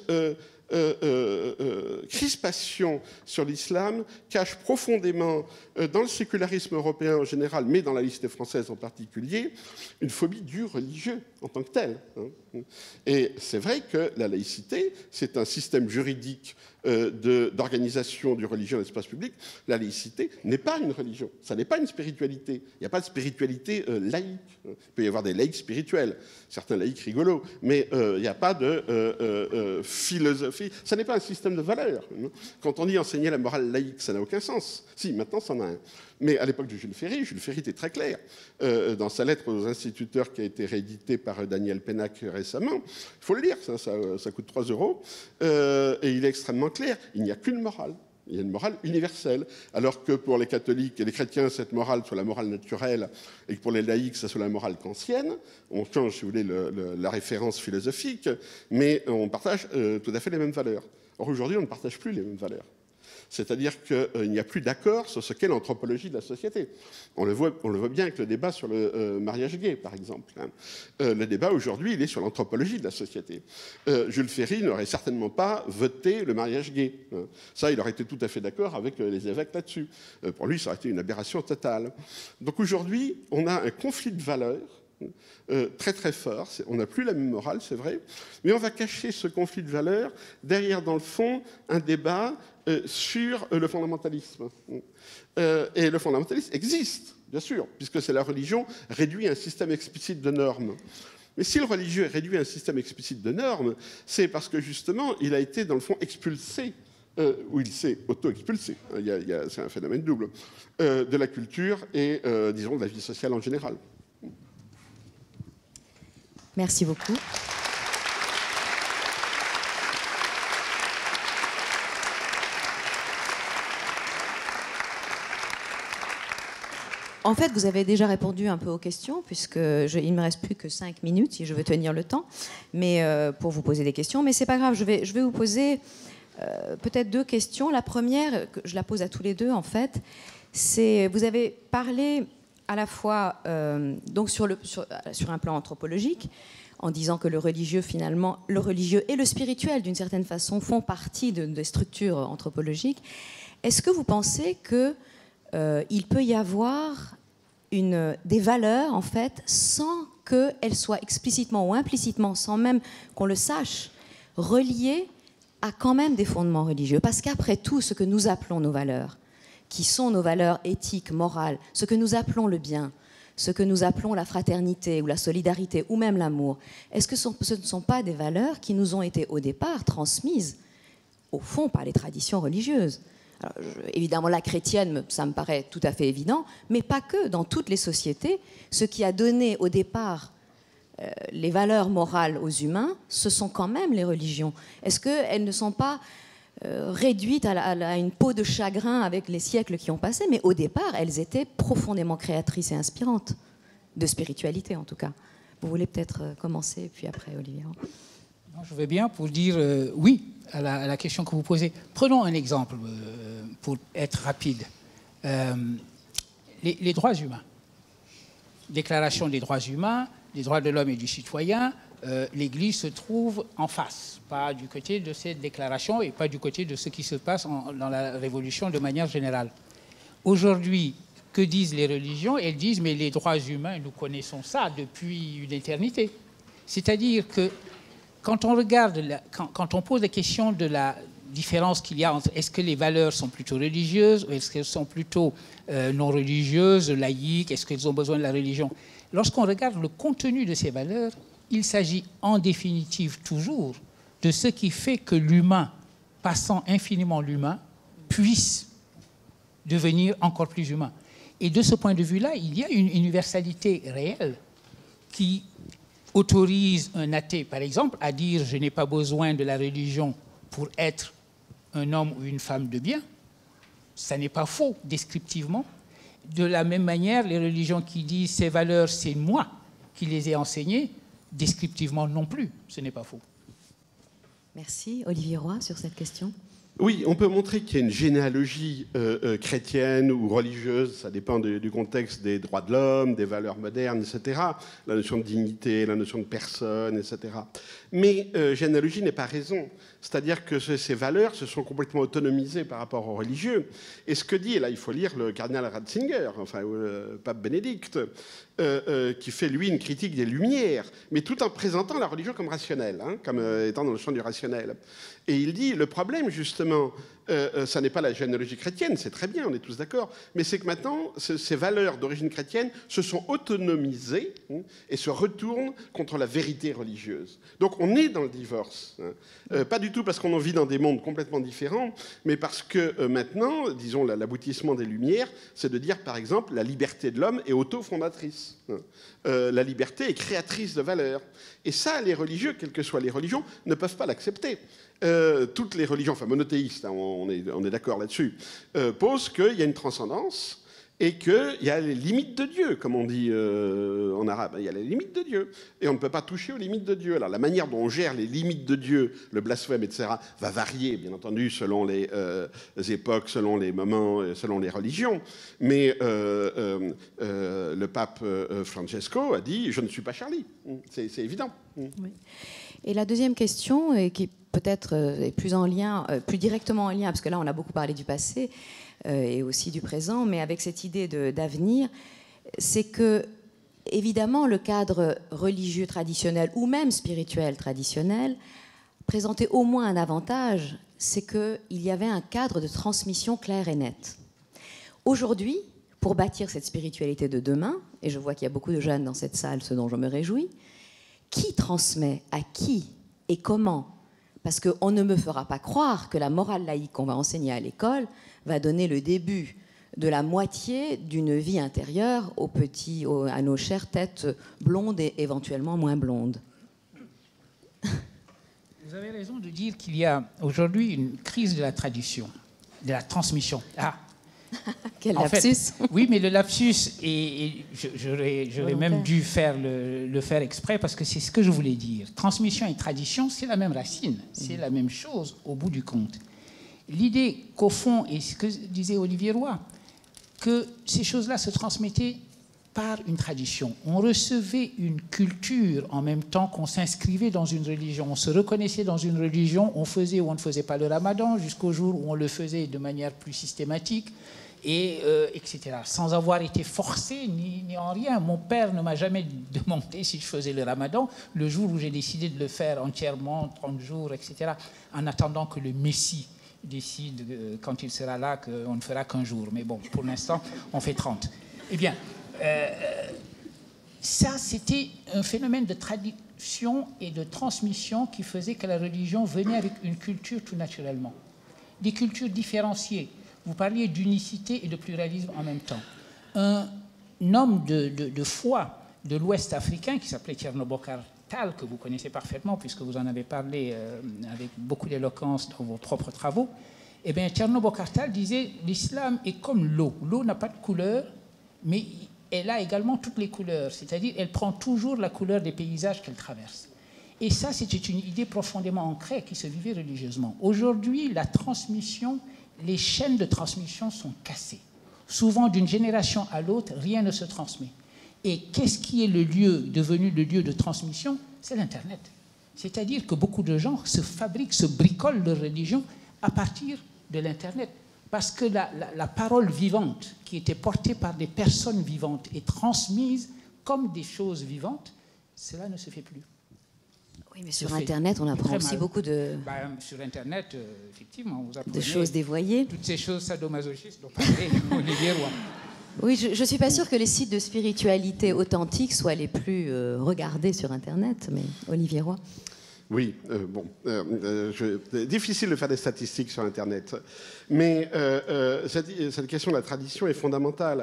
crispation sur l'islam cache profondément, dans le sécularisme européen en général, mais dans la laïcité française en particulier, une phobie du religieux en tant que tel. Hein. Et c'est vrai que la laïcité, c'est un système juridique d'organisation du religieux dans l'espace public. La laïcité n'est pas une religion, ça n'est pas une spiritualité. Il n'y a pas de spiritualité laïque. Il peut y avoir des laïcs spirituels, certains laïcs rigolos, mais il n'y a pas de philosophie. Ça n'est pas un système de valeurs. Quand on dit enseigner la morale laïque, ça n'a aucun sens. Si, maintenant, ça en a un. Mais à l'époque de Jules Ferry était très clair. Dans sa lettre aux instituteurs qui a été rééditée par Daniel Pénac récemment, il faut le lire, ça coûte 3 €, et il est extrêmement clair. Il n'y a qu'une morale. Il y a une morale universelle, alors que pour les catholiques et les chrétiens, cette morale soit la morale naturelle, et que pour les laïcs, ça soit la morale kantienne. On change, si vous voulez, la référence philosophique, mais on partage tout à fait les mêmes valeurs. Or, aujourd'hui, on ne partage plus les mêmes valeurs. C'est-à-dire qu'il n'y a plus d'accord sur ce qu'est l'anthropologie de la société. On le voit bien avec le débat sur le mariage gay, par exemple. Le débat aujourd'hui, il est sur l'anthropologie de la société. Jules Ferry n'aurait certainement pas voté le mariage gay. Ça, il aurait été tout à fait d'accord avec les évêques là-dessus. Pour lui, ça aurait été une aberration totale. Donc aujourd'hui, on a un conflit de valeurs très très fort. On n'a plus la même morale, c'est vrai, mais on va cacher ce conflit de valeurs derrière, dans le fond, un débat sur le fondamentalisme. Et le fondamentalisme existe, bien sûr, puisque c'est la religion réduit à un système explicite de normes. Mais si le religieux est réduit à un système explicite de normes, c'est parce que justement, il a été, dans le fond, expulsé, ou il s'est auto-expulsé, c'est un phénomène double, de la culture et, disons, de la vie sociale en général. Merci beaucoup. En fait, vous avez déjà répondu un peu aux questions, puisque il ne me reste plus que 5 minutes si je veux tenir le temps, mais pour vous poser des questions. Mais c'est pas grave, je vais vous poser peut-être 2 questions. La première, je la pose à tous les deux en fait, c'est vous avez parlé à la fois donc sur un plan anthropologique, en disant que le religieux finalement, le religieux et le spirituel d'une certaine façon font partie des structures anthropologiques. Est-ce que vous pensez que il peut y avoir des valeurs, en fait, sans qu'elles soient explicitement ou implicitement, sans même qu'on le sache, reliées à quand même des fondements religieux? Parce qu'après tout, ce que nous appelons nos valeurs, qui sont nos valeurs éthiques, morales, ce que nous appelons le bien, ce que nous appelons la fraternité ou la solidarité ou même l'amour, est-ce que ce ne sont pas des valeurs qui nous ont été au départ transmises, au fond, par les traditions religieuses? Alors, évidemment, la chrétienne, ça me paraît tout à fait évident, mais pas que. Dans toutes les sociétés, ce qui a donné au départ les valeurs morales aux humains, ce sont quand même les religions. Est-ce qu'elles ne sont pas réduites à une peau de chagrin avec les siècles qui ont passé, mais au départ, elles étaient profondément créatrices et inspirantes, de spiritualité en tout cas. Vous voulez peut-être commencer, puis après, Olivier? Non, je vais bien pour dire oui à la question que vous posez. Prenons un exemple pour être rapide. Les droits humains. Déclaration des droits humains, des droits de l'homme et du citoyen, l'Église se trouve en face, pas du côté de cette déclaration et pas du côté de ce qui se passe dans la Révolution de manière générale. Aujourd'hui, que disent les religions? Elles disent, mais les droits humains, nous connaissons ça depuis une éternité. C'est-à-dire que quand on regarde, quand on pose la question de la différence qu'il y a entre est-ce que les valeurs sont plutôt religieuses ou est-ce qu'elles sont plutôt non religieuses, laïques, est-ce qu'elles ont besoin de la religion? Lorsqu'on regarde le contenu de ces valeurs, il s'agit en définitive toujours de ce qui fait que l'humain, passant infiniment l'humain, puisse devenir encore plus humain. Et de ce point de vue-là, il y a une universalité réelle qui autorise un athée, par exemple, à dire « je n'ai pas besoin de la religion pour être un homme ou une femme de bien », ça n'est pas faux, descriptivement. De la même manière, les religions qui disent « ces valeurs, c'est moi qui les ai enseignées », descriptivement non plus, ce n'est pas faux. Merci. Olivier Roy, sur cette question. Oui, on peut montrer qu'il y a une généalogie chrétienne ou religieuse, ça dépend du contexte, des droits de l'homme, des valeurs modernes, etc. La notion de dignité, la notion de personne, etc. Mais généalogie n'est pas raison. C'est-à-dire que ces valeurs se sont complètement autonomisées par rapport aux religieux. Et ce que dit, et là il faut lire le cardinal Ratzinger, enfin le pape Bénédicte, qui fait lui une critique des Lumières, mais tout en présentant la religion comme rationnelle, hein, comme étant dans le champ du rationnel. Et il dit, le problème justement, ça n'est pas la généalogie chrétienne, c'est très bien, on est tous d'accord, mais c'est que maintenant, ces valeurs d'origine chrétienne se sont autonomisées et se retournent contre la vérité religieuse. Donc on est dans le divorce. Hein. Pas du tout parce qu'on en vit dans des mondes complètement différents, mais parce que maintenant, disons, l'aboutissement des Lumières, c'est de dire, par exemple, la liberté de l'homme est auto-fondatrice. La liberté est créatrice de valeurs. Et ça, les religieux, quelles que soient les religions, ne peuvent pas l'accepter. Toutes les religions, enfin monothéistes, hein, on est d'accord là-dessus, posent qu'il y a une transcendance et qu'il y a les limites de Dieu, comme on dit en arabe. Il y a les limites de Dieu. Et on ne peut pas toucher aux limites de Dieu. Alors la manière dont on gère les limites de Dieu, le blasphème, etc., va varier, bien entendu, selon les époques, selon les moments, selon les religions. Mais le pape Francesco a dit « je ne suis pas Charlie ». C'est évident. Oui. Et la deuxième question, qui peut-être est plus directement en lien, parce que là on a beaucoup parlé du passé et aussi du présent, mais avec cette idée d'avenir, c'est que évidemment, le cadre religieux traditionnel ou même spirituel traditionnel présentait au moins un avantage, c'est qu'il y avait un cadre de transmission clair et net. Aujourd'hui, pour bâtir cette spiritualité de demain, et je vois qu'il y a beaucoup de jeunes dans cette salle, ce dont je me réjouis, qui transmet à qui et comment? Parce qu'on ne me fera pas croire que la morale laïque qu'on va enseigner à l'école va donner le début de la moitié d'une vie intérieure à nos chères têtes blondes et éventuellement moins blondes. Vous avez raison de dire qu'il y a aujourd'hui une crise de la tradition, de la transmission. Ah, quel lapsus! Oui, mais le lapsus, et j'aurais même dû le faire exprès parce que c'est ce que je voulais dire. Transmission et tradition, c'est la même racine, c'est la même chose au bout du compte. L'idée qu'au fond, et ce que disait Olivier Roy, que ces choses-là se transmettaient par une tradition. On recevait une culture en même temps qu'on s'inscrivait dans une religion. On se reconnaissait dans une religion, on faisait ou on ne faisait pas le ramadan, jusqu'au jour où on le faisait de manière plus systématique, etc. Sans avoir été forcé ni en rien. Mon père ne m'a jamais demandé si je faisais le ramadan. Le jour où j'ai décidé de le faire entièrement, 30 jours, etc., en attendant que le Messie décide, quand il sera là, qu'on ne fera qu'un jour. Mais bon, pour l'instant, on fait 30. Eh bien, ça, c'était un phénomène de tradition et de transmission qui faisait que la religion venait avec une culture tout naturellement. Des cultures différenciées. Vous parliez d'unicité et de pluralisme en même temps. Un homme de foi de l'Ouest africain qui s'appelait Thierno Bokar Tall, que vous connaissez parfaitement puisque vous en avez parlé avec beaucoup d'éloquence dans vos propres travaux, eh bien, Thierno Bokar Tall disait « L'islam est comme l'eau. L'eau n'a pas de couleur, mais elle a également toutes les couleurs, c'est-à-dire elle prend toujours la couleur des paysages qu'elle traverse. » Et ça, c'était une idée profondément ancrée qui se vivait religieusement. Aujourd'hui, la transmission, les chaînes de transmission sont cassées. Souvent, d'une génération à l'autre, rien ne se transmet. Et qu'est-ce qui est devenu le lieu de transmission? C'est l'Internet. C'est-à-dire que beaucoup de gens se bricolent leur religion à partir de l'Internet. Parce que la parole vivante, qui était portée par des personnes vivantes et transmise comme des choses vivantes, cela ne se fait plus. Oui, mais sur Internet, on apprend aussi beaucoup de... sur Internet, effectivement, vous apprenez... De choses dévoyées. Toutes ces choses sadomasochistes dont parlait Olivier Roy. Oui, je ne suis pas sûre que les sites de spiritualité authentique soient les plus regardés sur Internet, mais Olivier Roy. Oui, difficile de faire des statistiques sur Internet. Mais cette question de la tradition est fondamentale.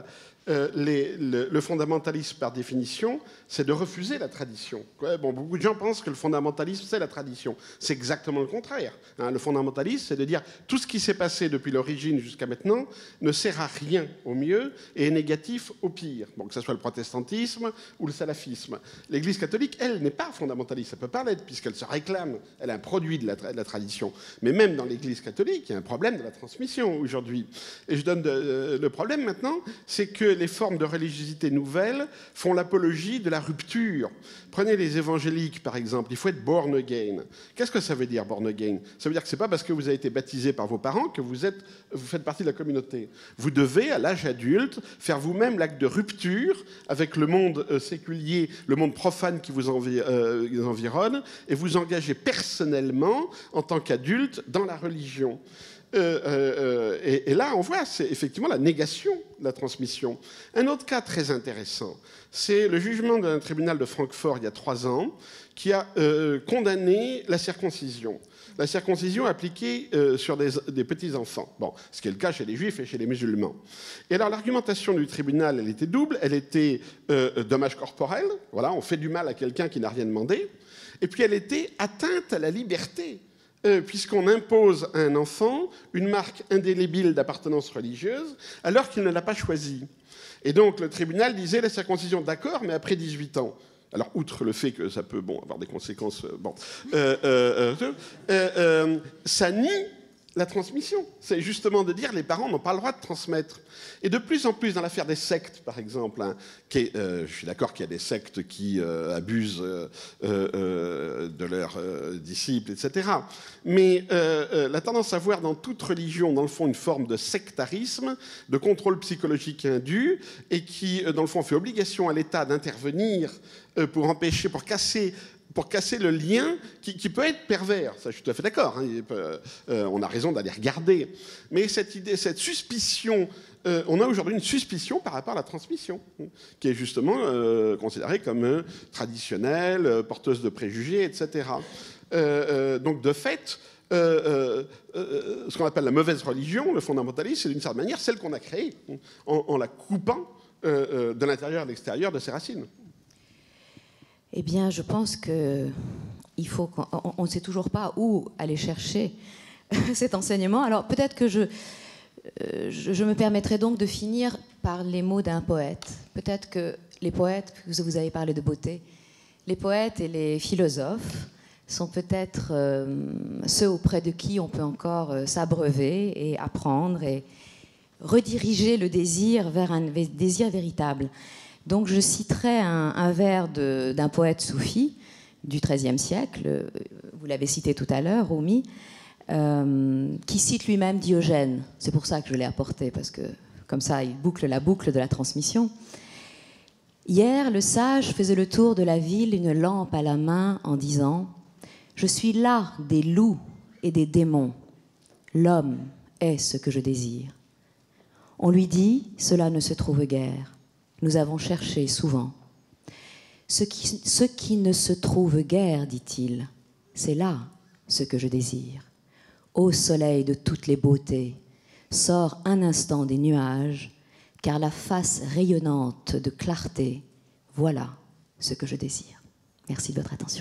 Le fondamentalisme, par définition, c'est de refuser la tradition. Bon, beaucoup de gens pensent que le fondamentalisme, c'est la tradition. C'est exactement le contraire. Le fondamentalisme, c'est de dire tout ce qui s'est passé depuis l'origine jusqu'à maintenant ne sert à rien au mieux et est négatif au pire. Bon, que ce soit le protestantisme ou le salafisme. L'Église catholique, elle, n'est pas fondamentaliste. Elle ne peut pas l'être puisqu'elle se réclame. Elle est un produit de la tradition. Mais même dans l'Église catholique, il y a un problème de la transmission aujourd'hui. Et je donne le problème maintenant, c'est que les formes de religiosité nouvelles font l'apologie de la rupture. Prenez les évangéliques, par exemple. Il faut être born again. Qu'est-ce que ça veut dire, born again? Ça veut dire que ce n'est pas parce que vous avez été baptisé par vos parents que vous faites partie de la communauté. Vous devez, à l'âge adulte, faire vous-même l'acte de rupture avec le monde séculier, le monde profane qui vous environne, et vous engager personnellement, en tant qu'adulte, dans la religion. Et là, on voit, c'est effectivement la négation de la transmission. Un autre cas très intéressant, c'est le jugement d'un tribunal de Francfort il y a 3 ans qui a condamné la circoncision. La circoncision appliquée sur des petits-enfants. Bon, ce qui est le cas chez les juifs et chez les musulmans. Et alors, l'argumentation du tribunal, elle était double. Elle était dommage corporel. Voilà, on fait du mal à quelqu'un qui n'a rien demandé. Et puis, elle était atteinte à la liberté. Puisqu'on impose à un enfant une marque indélébile d'appartenance religieuse alors qu'il ne l'a pas choisie. Et donc le tribunal disait la circoncision, d'accord, mais après 18 ans. Alors, outre le fait que ça peut avoir des conséquences... ça nie la transmission. C'est justement de dire les parents n'ont pas le droit de transmettre. Et de plus en plus, dans l'affaire des sectes, par exemple, hein, je suis d'accord qu'il y a des sectes qui abusent de leurs disciples, etc. Mais la tendance à voir dans toute religion, dans le fond, une forme de sectarisme, de contrôle psychologique indu, et qui, dans le fond, fait obligation à l'État d'intervenir pour empêcher, pour casser le lien qui peut être pervers. Ça, je suis tout à fait d'accord. Hein, on a raison d'aller regarder. Mais cette idée, cette suspicion, on a aujourd'hui une suspicion par rapport à la transmission, qui est justement considérée comme traditionnelle, porteuse de préjugés, etc. Donc, de fait, ce qu'on appelle la mauvaise religion, le fondamentalisme, c'est d'une certaine manière celle qu'on a créée, en la coupant de l'intérieur à l'extérieur de ses racines. Eh bien, je pense qu'il faut qu'on ne sait toujours pas où aller chercher cet enseignement. Alors, peut-être que je me permettrai donc de finir par les mots d'un poète. Peut-être que les poètes, vous avez parlé de beauté, les poètes et les philosophes sont peut-être ceux auprès de qui on peut encore s'abreuver et apprendre et rediriger le désir vers un désir véritable. Donc je citerai un vers d'un poète soufi du XIIIe siècle, vous l'avez cité tout à l'heure, Rumi, qui cite lui-même Diogène. C'est pour ça que je l'ai apporté, parce que comme ça, il boucle la boucle de la transmission. Hier, le sage faisait le tour de la ville, une lampe à la main, en disant « Je suis là des loups et des démons. L'homme est ce que je désire. » On lui dit « Cela ne se trouve guère. Nous avons cherché souvent. Ce qui ne se trouve guère, dit-il, c'est là ce que je désire. Ô soleil de toutes les beautés, sors un instant des nuages, car la face rayonnante de clarté, voilà ce que je désire. » Merci de votre attention.